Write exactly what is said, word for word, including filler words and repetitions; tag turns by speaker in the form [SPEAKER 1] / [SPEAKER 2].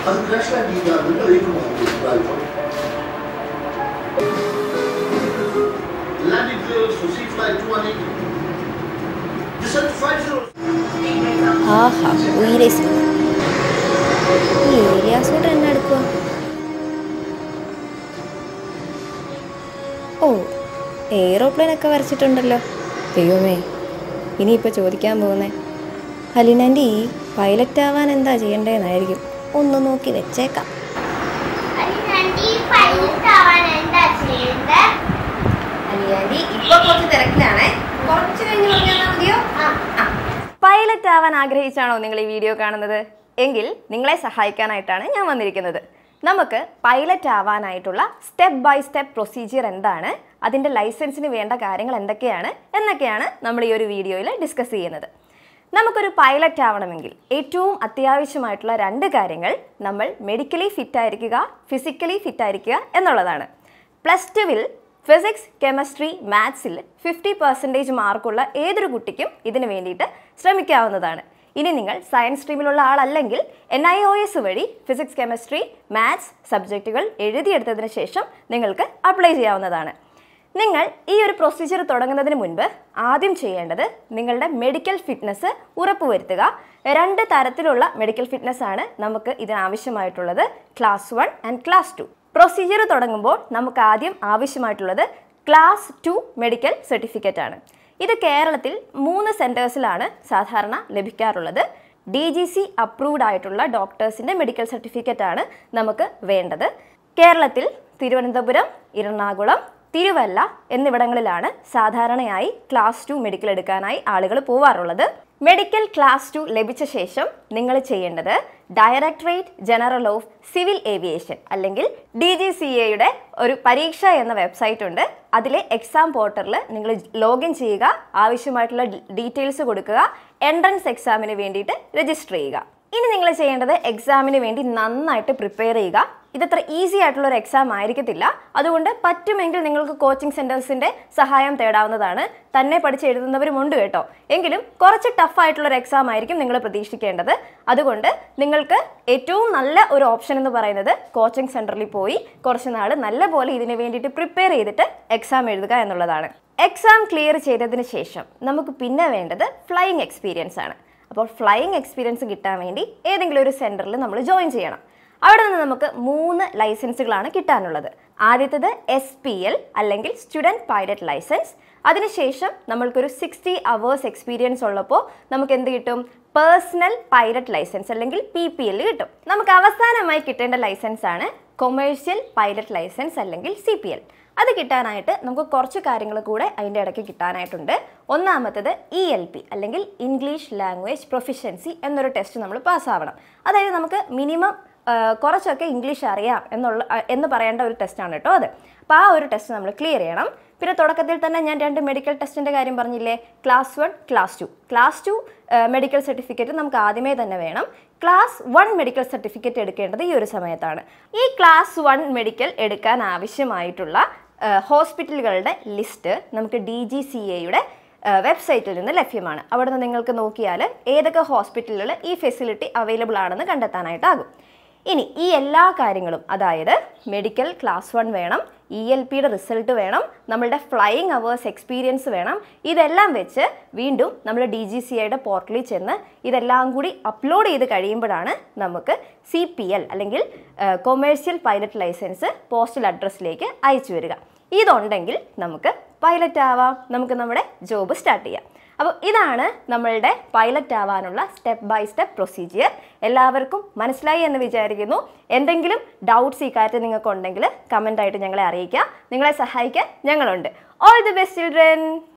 [SPEAKER 1] അത് crash land ചെയ്താൽ നിങ്ങൾ ഏറ്റുമാറും. Landing clearance for C flight two one eight. Descent to five zero.
[SPEAKER 2] ആഹാ ഉയരേസ് ഈ ഏരിയാസോട്ട് എന്നെ എടുക്കുക. ഓ എയ്റോപ്ലെയിനൊക്കെ വരച്ചിട്ടുണ്ടല്ലോ. ദൈവമേ ഇനിയിപ്പോൾ ചോദിക്കാൻ പോകുന്നേ ഹലിനാൻറ്റി പൈലറ്റ് ആവാൻ എന്താ ചെയ്യേണ്ടതെന്നായിരിക്കും. ഒന്ന് നോക്കി വെച്ചേക്കാം. പൈലറ്റ് ആവാൻ ആഗ്രഹിച്ചാണോ നിങ്ങൾ ഈ വീഡിയോ കാണുന്നത്? എങ്കിൽ നിങ്ങളെ സഹായിക്കാനായിട്ടാണ് ഞാൻ വന്നിരിക്കുന്നത്. നമുക്ക് പൈലറ്റ് ആവാനായിട്ടുള്ള സ്റ്റെപ്പ് ബൈ സ്റ്റെപ്പ് പ്രൊസീജിയർ എന്താണ്, അതിൻ്റെ ലൈസൻസിന് വേണ്ട കാര്യങ്ങൾ എന്തൊക്കെയാണ് എന്നൊക്കെയാണ് നമ്മൾ ഈ ഒരു വീഡിയോയിൽ ഡിസ്കസ് ചെയ്യുന്നത്. നമുക്കൊരു പൈലറ്റ് ആവണമെങ്കിൽ ഏറ്റവും അത്യാവശ്യമായിട്ടുള്ള രണ്ട് കാര്യങ്ങൾ നമ്മൾ മെഡിക്കലി ഫിറ്റ് ആയിരിക്കുക, ഫിസിക്കലി ഫിറ്റ് ആയിരിക്കുക എന്നുള്ളതാണ്. പ്ലസ് ടുവിൽ ഫിസിക്സ്, കെമിസ്ട്രി, മാത്സിൽ ഫിഫ്റ്റി പെർസെൻറ്റേജ് മാർക്കുള്ള ഏതൊരു കുട്ടിക്കും ഇതിന് വേണ്ടിയിട്ട് ശ്രമിക്കാവുന്നതാണ്. ഇനി നിങ്ങൾ സയൻസ് സ്ട്രീമിലുള്ള ആളല്ലെങ്കിൽ എൻ ഐ ഒ എസ് വഴി ഫിസിക്സ്, കെമിസ്ട്രി, മാത്സ് സബ്ജക്റ്റുകൾ എഴുതിയെടുത്തതിന് ശേഷം നിങ്ങൾക്ക് അപ്ലൈ ചെയ്യാവുന്നതാണ്. നിങ്ങൾ ഈ ഒരു പ്രൊസീജിയർ തുടങ്ങുന്നതിന് മുൻപ് ആദ്യം ചെയ്യേണ്ടത് നിങ്ങളുടെ മെഡിക്കൽ ഫിറ്റ്നസ് ഉറപ്പുവരുത്തുക. രണ്ട് തരത്തിലുള്ള മെഡിക്കൽ ഫിറ്റ്നസ് ആണ് നമുക്ക് ഇതിനാവശ്യമായിട്ടുള്ളത്, class one and class two. Procedure തുടങ്ങുമ്പോൾ നമുക്ക് ആദ്യം ആവശ്യമായിട്ടുള്ളത് ക്ലാസ് ടു മെഡിക്കൽ സർട്ടിഫിക്കറ്റ് ആണ്. ഇത് കേരളത്തിൽ മൂന്ന് സെൻറ്റേഴ്സിലാണ് സാധാരണ ലഭിക്കാറുള്ളത്. ഡി ജി സി അപ്രൂവ്ഡ് ആയിട്ടുള്ള ഡോക്ടേഴ്സിൻ്റെ മെഡിക്കൽ സർട്ടിഫിക്കറ്റ് ആണ് നമുക്ക് വേണ്ടത്. കേരളത്തിൽ തിരുവനന്തപുരം, എറണാകുളം, തിരുവല്ല എന്നിവിടങ്ങളിലാണ് സാധാരണയായി ക്ലാസ് ടു മെഡിക്കൽ എടുക്കാനായി ആളുകൾ പോവാറുള്ളത്. മെഡിക്കൽ ക്ലാസ് ടു ലഭിച്ച ശേഷം നിങ്ങൾ ചെയ്യേണ്ടത് directorate general of civil aviation അല്ലെങ്കിൽ ഡി ജി സി എയുടെ ഒരു പരീക്ഷ എന്ന വെബ്സൈറ്റ് ഉണ്ട്. അതിലെ എക്സാം പോർട്ടലിൽ നിങ്ങൾ ലോഗിൻ ചെയ്യുക, ആവശ്യമായിട്ടുള്ള ഡീറ്റെയിൽസ് കൊടുക്കുക, എൻട്രൻസ് എക്സാമിന് വേണ്ടിയിട്ട് രജിസ്റ്റർ ചെയ്യുക. ഇനി നിങ്ങൾ ചെയ്യേണ്ടത് എക്സാമിന് വേണ്ടി നന്നായിട്ട് പ്രിപ്പയർ ചെയ്യുക. ഇതത്ര ഈസി ആയിട്ടുള്ള ഒരു എക്സാം ആയിരിക്കത്തില്ല. അതുകൊണ്ട് പറ്റുമെങ്കിൽ നിങ്ങൾക്ക് കോച്ചിങ് സെൻറ്റേഴ്സിൻ്റെ സഹായം തേടാവുന്നതാണ്. തന്നെ പഠിച്ച് എഴുതുന്നവരുമുണ്ട് കേട്ടോ. എങ്കിലും കുറച്ച് ടഫായിട്ടുള്ളൊരു എക്സാം ആയിരിക്കും നിങ്ങൾ പ്രതീക്ഷിക്കേണ്ടത്. അതുകൊണ്ട് നിങ്ങൾക്ക് ഏറ്റവും നല്ല ഒരു ഓപ്ഷൻ എന്ന് പറയുന്നത് കോച്ചിങ് സെൻറ്ററിൽ പോയി കുറച്ച് നാൾ നല്ലപോലെ ഇതിന് വേണ്ടിയിട്ട് പ്രിപ്പയർ ചെയ്തിട്ട് എക്സാം എഴുതുക എന്നുള്ളതാണ്. എക്സാം ക്ലിയർ ചെയ്തതിന് ശേഷം നമുക്ക് പിന്നെ വേണ്ടത് ഫ്ലൈയിങ് എക്സ്പീരിയൻസ് ആണ്. അപ്പോൾ ഫ്ലൈയിങ് എക്സ്പീരിയൻസ് കിട്ടാൻ വേണ്ടി ഏതെങ്കിലും ഒരു സെൻറ്ററിൽ നമ്മൾ ജോയിൻ ചെയ്യണം. അവിടെ നിന്ന് നമുക്ക് മൂന്ന് ലൈസൻസുകളാണ് കിട്ടാനുള്ളത്. ആദ്യത്തേത് എസ് പി എൽ അല്ലെങ്കിൽ സ്റ്റുഡൻറ്റ് പൈലറ്റ് ലൈസൻസ്. അതിനുശേഷം നമ്മൾക്കൊരു സിക്സ്റ്റി അവേഴ്സ് എക്സ്പീരിയൻസ് ഉള്ളപ്പോൾ നമുക്ക് എന്ത് കിട്ടും? പേഴ്സണൽ പൈലറ്റ് ലൈസൻസ് അല്ലെങ്കിൽ പി പി എൽ കിട്ടും. നമുക്ക് അവസാനമായി കിട്ടേണ്ട ലൈസൻസ് ആണ് കൊമേഴ്ഷ്യൽ പൈലറ്റ് ലൈസൻസ് അല്ലെങ്കിൽ സി പി എൽ. അത് കിട്ടാനായിട്ട് നമുക്ക് കുറച്ച് കാര്യങ്ങൾ കൂടെ അതിൻ്റെ ഇടയ്ക്ക് കിട്ടാനായിട്ടുണ്ട്. ഒന്നാമത്തേത് ഇ എൽ പി അല്ലെങ്കിൽ ഇംഗ്ലീഷ് ലാംഗ്വേജ് പ്രൊഫിഷ്യൻസി എന്നൊരു ടെസ്റ്റ് നമ്മൾ പാസ്സാവണം. അതായത് നമുക്ക് മിനിമം കുറച്ചൊക്കെ ഇംഗ്ലീഷ് അറിയാം എന്നുള്ള എന്ന് പറയേണ്ട ഒരു ടെസ്റ്റാണ് കേട്ടോ അത്. അപ്പോൾ ആ ഒരു ടെസ്റ്റ് നമ്മൾ ക്ലിയർ ചെയ്യണം. പിന്നെ തുടക്കത്തിൽ തന്നെ ഞാൻ രണ്ട് മെഡിക്കൽ ടെസ്റ്റിൻ്റെ കാര്യം പറഞ്ഞില്ലേ, class one, class two. Class two medical certificate നമുക്ക് ആദ്യമേ തന്നെ വേണം. ക്ലാസ് വൺ മെഡിക്കൽ സർട്ടിഫിക്കറ്റ് എടുക്കേണ്ടത് ഈ ഒരു സമയത്താണ്. ഈ ക്ലാസ് വൺ മെഡിക്കൽ എടുക്കാൻ ആവശ്യമായിട്ടുള്ള ഹോസ്പിറ്റലുകളുടെ ലിസ്റ്റ് നമുക്ക് ഡി ജി സി എയുടെ വെബ്സൈറ്റിൽ നിന്ന് ലഭ്യമാണ്. അവിടെ നിന്ന് നിങ്ങൾക്ക് നോക്കിയാൽ ഏതൊക്കെ ഹോസ്പിറ്റലുകൾ ഈ ഫെസിലിറ്റി അവൈലബിൾ ആണെന്ന് കണ്ടെത്താനായിട്ടാകും. ഇനി ഈ എല്ലാ കാര്യങ്ങളും, അതായത് മെഡിക്കൽ ക്ലാസ് വൺ വേണം, ഇ എൽ പിയുടെ റിസൾട്ട് വേണം, നമ്മളുടെ ഫ്ലൈയിങ് അവേഴ്സ് എക്സ്പീരിയൻസ് വേണം, ഇതെല്ലാം വെച്ച് വീണ്ടും നമ്മൾ ഡി ജി സി ഐയുടെ പോർട്ടലിൽ ചെന്ന് ഇതെല്ലാം കൂടി അപ്ലോഡ് ചെയ്ത് കഴിയുമ്പോഴാണ് നമുക്ക് സി പി എൽ അല്ലെങ്കിൽ കൊമേഴ്ഷ്യൽ പൈലറ്റ് ലൈസൻസ് പോസ്റ്റൽ അഡ്രസ്സിലേക്ക് അയച്ചു വരിക. ഇതുണ്ടെങ്കിൽ നമുക്ക് പൈലറ്റ് ആവാം, നമുക്ക് നമ്മുടെ ജോബ് സ്റ്റാർട്ട് ചെയ്യാം. അപ്പോൾ ഇതാണ് നമ്മളുടെ പൈലറ്റ് ആവാനുള്ള സ്റ്റെപ്പ് ബൈ സ്റ്റെപ്പ് പ്രൊസീജിയർ. എല്ലാവർക്കും മനസ്സിലായി എന്ന് വിചാരിക്കുന്നു. എന്തെങ്കിലും ഡൗട്ട്സ് ഈ കാര്യത്തിൽ നിങ്ങൾക്ക് ഉണ്ടെങ്കിൽ കമൻ്റായിട്ട് ഞങ്ങളെ അറിയിക്കുക. നിങ്ങളെ സഹായിക്കാൻ ഞങ്ങളുണ്ട്. All the best children.